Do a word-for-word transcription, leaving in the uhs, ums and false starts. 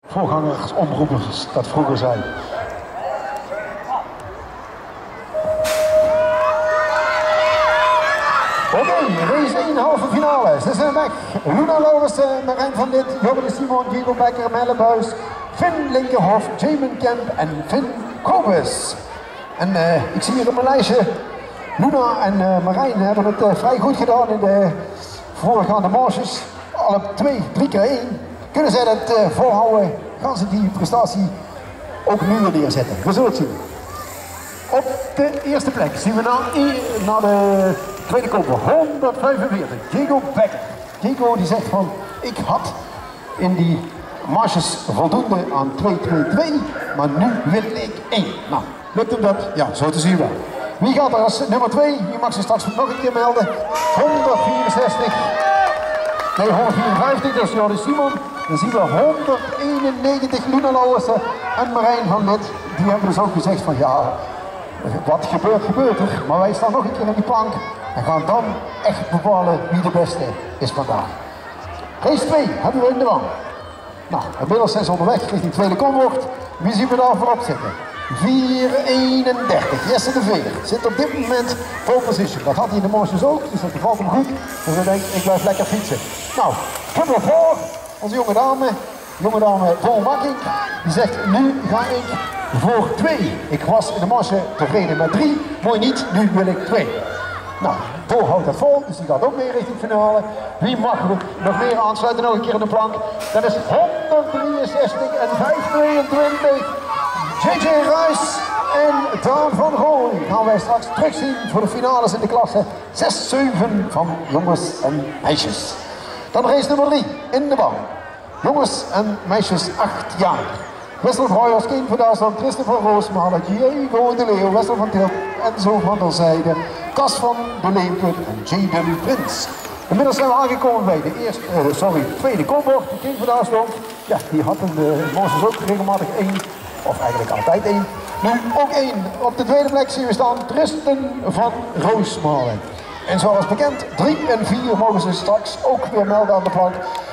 voorgangers, omroepers dat vroeger zijn. Oké, okay, race één halve finale. Ze zijn weg. Luna Lauwersen, Marijn van Dit, Jordi Simon, Diego Becker, Melle Buis, Finn Linkerhof, Jamin Kemp en Finn Kobus. En uh, ik zie hier op mijn lijstje, Luna en uh, Marijn hebben het uh, vrij goed gedaan in de voorgaande marches. Alle twee, drie keer één. Kunnen zij dat uh, volhouden? Gaan ze die prestatie ook nu weer neerzetten? We zullen het zien. Op de eerste plek zien we naar, naar de tweede koper, honderdvijfenveertig, Diego Becker. Diego die zegt van, ik had in die marches voldoende aan twee twee twee, maar nu wil ik één. Nou, lukt hem dat? Ja, zo te zien wel. Wie gaat er als nummer twee? Je mag ze straks nog een keer melden. honderdvierenzestig, nee honderdvierenvijftig, dat is Jordi Simon. Dan zien we honderdeenennegentig, Luna Lauwersen en Marijn van Dit. Die hebben dus ook gezegd van ja, wat gebeurt, gebeurt er. Maar wij staan nog een keer in die plank en gaan dan echt bepalen wie de beste is vandaag. Race twee hebben we in de wang. Nou, inmiddels zijn ze onderweg richting die tweede kombocht. Wie zien we daar voorop zitten? vier eenendertig, Jesse de Veer zit op dit moment pole position. Dat had hij in de marches ook, dus dat bevalt hem goed. Dus hij denkt, ik blijf lekker fietsen. Nou, nummer voor, onze jonge dame, jonge dame Paul Makking, die zegt, nu ga ik voor twee. Ik was in de marche tevreden met drie, mooi niet, nu wil ik twee. Nou, Paul houdt dat vol, dus die gaat ook mee richting finale. Wie mag er nog meer aansluiten, nog een keer in de plank? Dat is honderddrieënzestig en vijfhonderdtweeëntwintig. J J Ruijs en Daan van Rooij gaan wij straks terugzien voor de finales in de klasse zes zeven van jongens en meisjes. Dan race nummer drie in de baan. Jongens en meisjes acht jaar. Wessel Vroijers, Keen van Duitsland, Christopher Roosmalen, Diego de Leeuw, Wessel van Tilt, Enzo van der Zijde, Cas van de Leeuwen en Jaden Prins. Inmiddels zijn we aangekomen bij de eerste, uh, sorry, tweede kombocht. Keen van Duitsland, ja, die had in de marges ook regelmatig één. Of eigenlijk altijd één. Nu ook één. Op de tweede plek zien we staan Tristan van Roosmalen. En zoals bekend, drie en vier mogen ze straks ook weer melden aan de plank.